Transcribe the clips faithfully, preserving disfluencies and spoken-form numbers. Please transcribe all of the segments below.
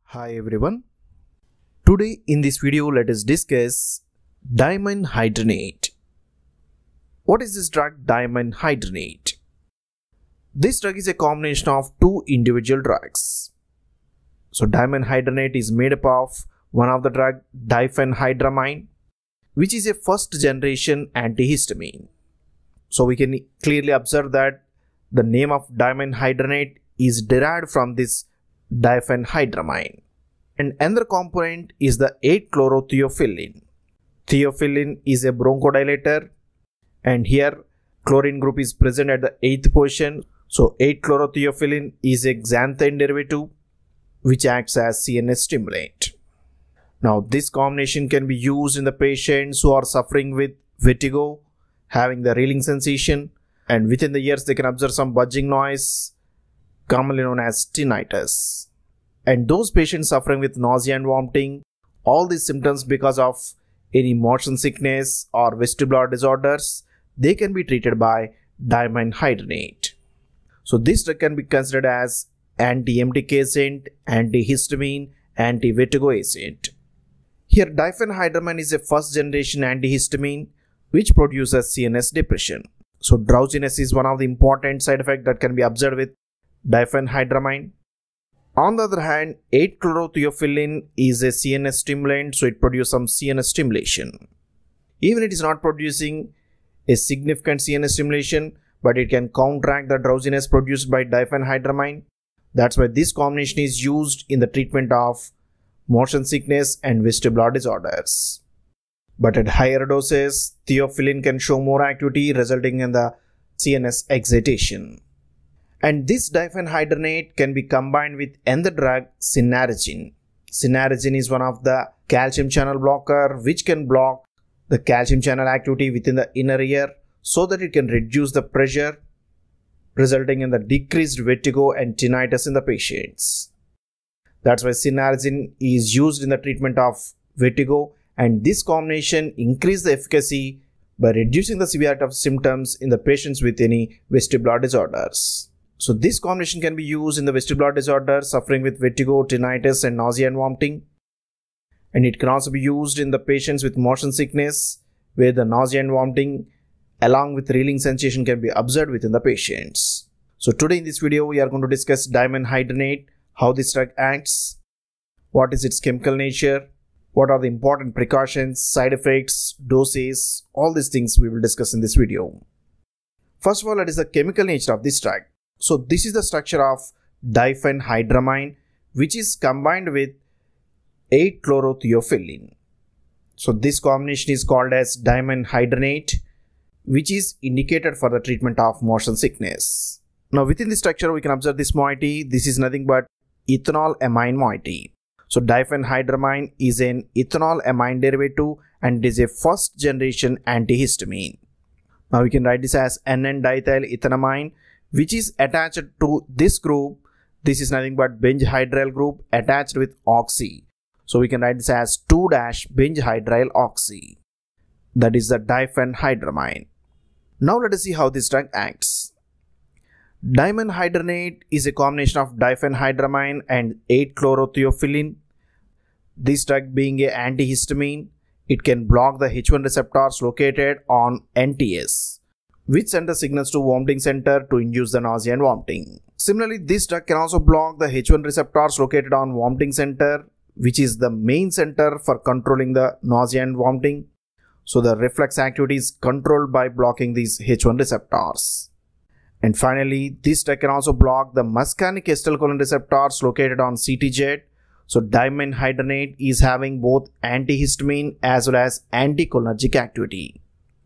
Hi everyone. Today in this video let us discuss Dimenhydrinate. What is this drug Dimenhydrinate? This drug is a combination of two individual drugs. So Dimenhydrinate is made up of one of the drug diphenhydramine, which is a first generation antihistamine. So we can clearly observe that the name of Dimenhydrinate is derived from this diphenhydramine. And another component is the eight chlorotheophylline. Theophylline is a bronchodilator, and here chlorine group is present at the eighth position. So eight chlorotheophylline is a xanthine derivative which acts as C N S stimulant. Now this combination can be used in the patients who are suffering with vertigo, having the reeling sensation, and within the ears they can observe some buzzing noise, commonly known as tinnitus. And those patients suffering with nausea and vomiting, all these symptoms because of any motion sickness or vestibular disorders, they can be treated by Dimenhydrinate. So this drug can be considered as anti-M T K agent, antihistamine, anti-vertigo agent. Here diphenhydramine is a first generation antihistamine which produces C N S depression. So drowsiness is one of the important side effects that can be observed with diphenhydramine. On the other hand, eight chlorotheophylline is a C N S stimulant, so it produces some C N S stimulation. Even it is not producing a significant C N S stimulation, but it can counteract the drowsiness produced by diphenhydramine. That's why this combination is used in the treatment of motion sickness and vestibular disorders. But at higher doses, theophylline can show more activity, resulting in the C N S excitation. And this diphenhydrinate can be combined with another drug, cinnarizine. Cinnarizine is one of the calcium channel blocker which can block the calcium channel activity within the inner ear so that it can reduce the pressure, resulting in the decreased vertigo and tinnitus in the patients. That's why cinnarizine is used in the treatment of vertigo, and this combination increases the efficacy by reducing the severity of symptoms in the patients with any vestibular disorders. So this combination can be used in the vestibular disorder suffering with vertigo, tinnitus and nausea and vomiting. And it can also be used in the patients with motion sickness where the nausea and vomiting along with reeling sensation can be observed within the patients. So today in this video we are going to discuss Dimenhydrinate, how this drug acts, what is its chemical nature, what are the important precautions, side effects, doses, all these things we will discuss in this video. First of all, what is the chemical nature of this drug? So this is the structure of diphenhydramine which is combined with eight chlorotheophylline. So this combination is called as Dimenhydrinate, which is indicated for the treatment of motion sickness. Now within the structure we can observe this moiety. This is nothing but ethanol amine moiety. So diphenhydramine is an ethanol amine derivative and it is a first generation antihistamine. Now we can write this as N N diethyl ethanamine, which is attached to this group. This is nothing but benzhydryl group attached with oxy. So we can write this as two benzhydryl oxy. That is the diphenhydramine. Now let us see how this drug acts. Dimenhydrinate is a combination of diphenhydramine and eight chlorotheophylline. This drug being an antihistamine, it can block the H one receptors located on N T S, which send the signals to vomiting center to induce the nausea and vomiting. Similarly, this drug can also block the H one receptors located on vomiting center, which is the main center for controlling the nausea and vomiting. So the reflex activity is controlled by blocking these H one receptors. And finally, this drug can also block the muscarinic acetylcholine receptors located on C T Z. So Dimenhydrinate is having both antihistamine as well as anticholinergic activity.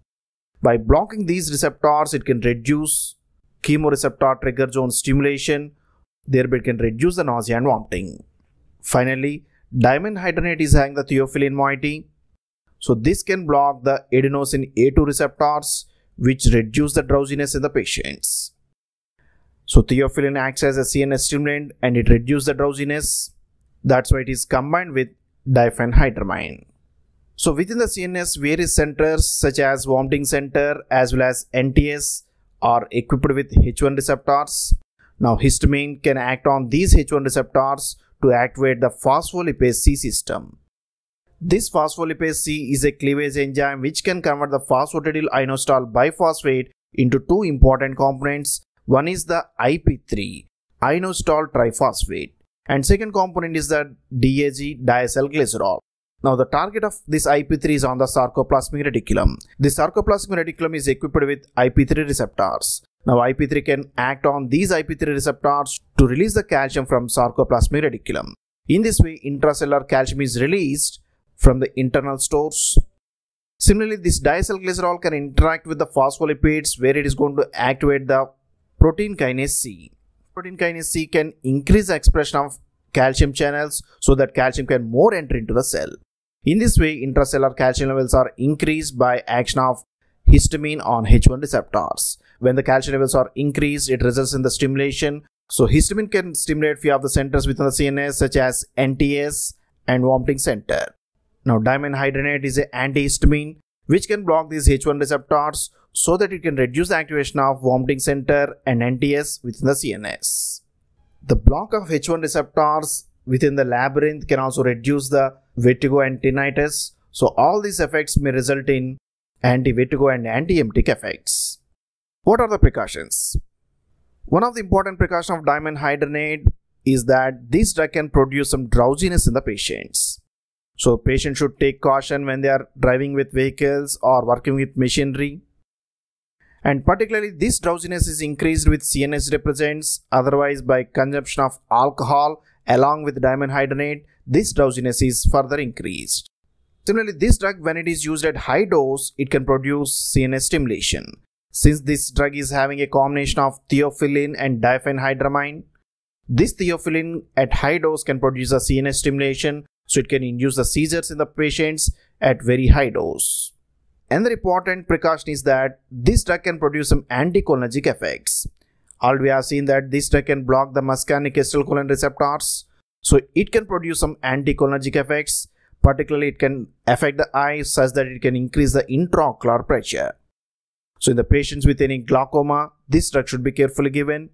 By blocking these receptors, it can reduce chemoreceptor trigger zone stimulation, thereby it can reduce the nausea and vomiting. Finally, Dimenhydrinate is having the theophylline moiety. So this can block the adenosine A two receptors, which reduce the drowsiness in the patients. So theophylline acts as a C N S stimulant and it reduces the drowsiness. That's why it is combined with diphenhydramine. So within the C N S, various centers such as vomiting center as well as N T S are equipped with H one receptors. Now histamine can act on these H one receptors to activate the phospholipase C system. This phospholipase C is a cleavage enzyme which can convert the phosphatidyl inositol biphosphate into two important components. One is the I P three, inositol triphosphate, and second component is the D A G, diacylglycerol. Now the target of this I P three is on the sarcoplasmic reticulum. The sarcoplasmic reticulum is equipped with I P three receptors. Now I P three can act on these I P three receptors to release the calcium from sarcoplasmic reticulum. In this way, intracellular calcium is released from the internal stores. Similarly, this diacylglycerol can interact with the phospholipids where it is going to activate the protein kinase C. Protein kinase C can increase the expression of calcium channels so that calcium can more enter into the cell. In this way, intracellular calcium levels are increased by action of histamine on H one receptors. When the calcium levels are increased, it results in the stimulation. So histamine can stimulate few of the centers within the C N S such as N T S and vomiting center. Now dimenhydrinate is an antihistamine which can block these H one receptors so that it can reduce the activation of vomiting center and N T S within the C N S. The block of H one receptors within the labyrinth can also reduce the vertigo and tinnitus. So all these effects may result in anti-vertigo and anti-emetic effects. What are the precautions? One of the important precautions of dimenhydrinate is that this drug can produce some drowsiness in the patients. So patients should take caution when they are driving with vehicles or working with machinery. And particularly this drowsiness is increased with C N S represents, otherwise by consumption of alcohol along with dimenhydrinate, this drowsiness is further increased. Similarly, this drug when it is used at high dose, it can produce C N S stimulation. Since this drug is having a combination of theophylline and diphenhydramine, this theophylline at high dose can produce a C N S stimulation, so it can induce the seizures in the patients at very high dose. Another important precaution is that this drug can produce some anticholinergic effects. Already we have seen that this drug can block the muscarinic acetylcholine receptors, so it can produce some anticholinergic effects. Particularly, it can affect the eye such that it can increase the intraocular pressure. So in the patients with any glaucoma, this drug should be carefully given.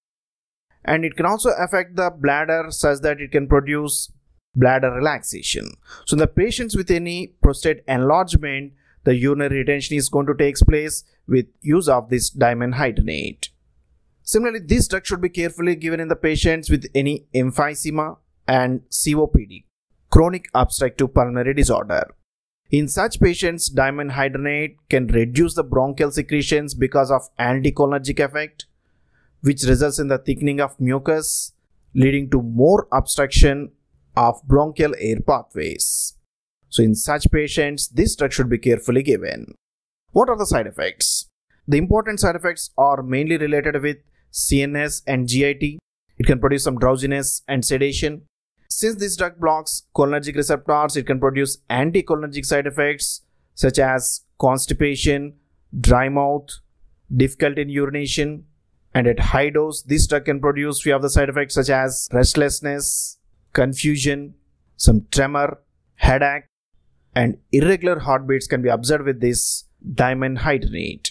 And it can also affect the bladder such that it can produce bladder relaxation. So in the patients with any prostate enlargement, the urinary retention is going to take place with use of this dimenhydrinate. Similarly, this drug should be carefully given in the patients with any emphysema and C O P D, chronic obstructive pulmonary disorder. In such patients, dimenhydrinate can reduce the bronchial secretions because of anticholinergic effect, which results in the thickening of mucus, leading to more obstruction of bronchial air pathways. So in such patients, this drug should be carefully given. What are the side effects? The important side effects are mainly related with C N S and G I T. It can produce some drowsiness and sedation. Since this drug blocks cholinergic receptors, it can produce anticholinergic side effects such as constipation, dry mouth, difficulty in urination, and at high dose, this drug can produce few of the side effects such as restlessness, confusion, some tremor, headache, and irregular heartbeats can be observed with this dimenhydrinate.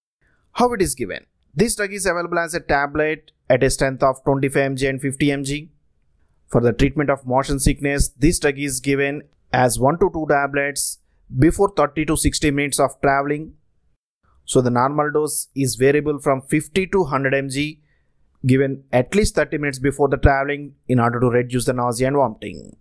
How it is given? This drug is available as a tablet at a strength of twenty-five milligrams and fifty milligrams. For the treatment of motion sickness, this drug is given as one to two tablets before thirty to sixty minutes of traveling. So the normal dose is variable from fifty to one hundred milligrams given at least thirty minutes before the traveling in order to reduce the nausea and vomiting.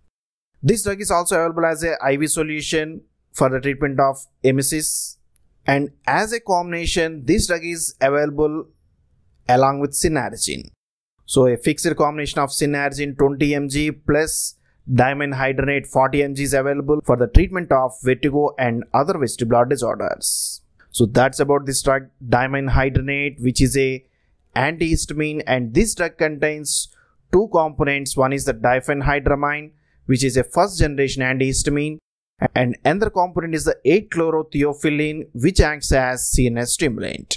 This drug is also available as a I V solution for the treatment of emesis, and as a combination, this drug is available along with cinnarizine. So a fixed combination of cinnarizine twenty milligrams plus dimenhydrinate forty milligrams is available for the treatment of vertigo and other vestibular disorders. So that's about this drug dimenhydrinate, which is a antihistamine, and this drug contains two components. One is the diphenhydramine, which is a first generation antihistamine, and another component is the eight chlorotheophylline, which acts as C N S stimulant.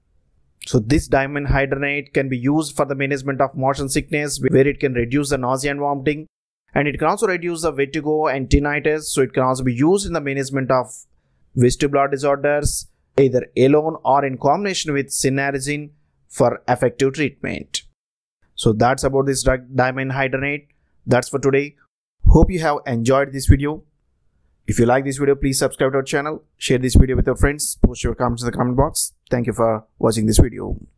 So this dimenhydrinate can be used for the management of motion sickness, where it can reduce the nausea and vomiting, and it can also reduce the vertigo and tinnitus. So it can also be used in the management of vestibular disorders, either alone or in combination with cinnarizine for effective treatment. So that's about this drug dimenhydrinate. That's for today. Hope you have enjoyed this video. If you like this video, please subscribe to our channel, share this video with your friends, post your comments in the comment box. Thank you for watching this video.